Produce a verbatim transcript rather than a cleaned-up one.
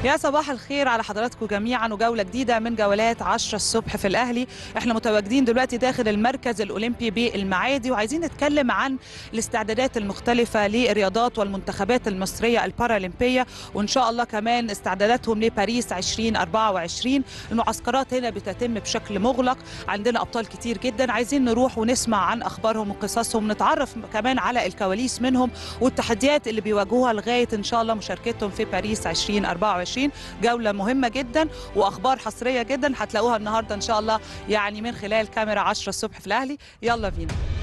يا صباح الخير على حضراتكم جميعا وجولة جديدة من جولات عشرة الصبح في الأهلي. احنا متواجدين دلوقتي داخل المركز الأولمبي بالمعادي وعايزين نتكلم عن الاستعدادات المختلفة للرياضات والمنتخبات المصرية البارالمبية، وإن شاء الله كمان استعداداتهم لباريس ألفين وأربعة وعشرين. المعسكرات هنا بتتم بشكل مغلق، عندنا أبطال كتير جدا عايزين نروح ونسمع عن أخبارهم وقصصهم، نتعرف كمان على الكواليس منهم والتحديات اللي بيواجهوها لغاية إن شاء الله مشاركتهم في باريس ألفين وأربعة وعشرين. جولة مهمة جدا وأخبار حصرية جدا هتلاقوها النهاردة إن شاء الله يعني من خلال كاميرا عشرة الصبح في الأهلي. يلا بينا.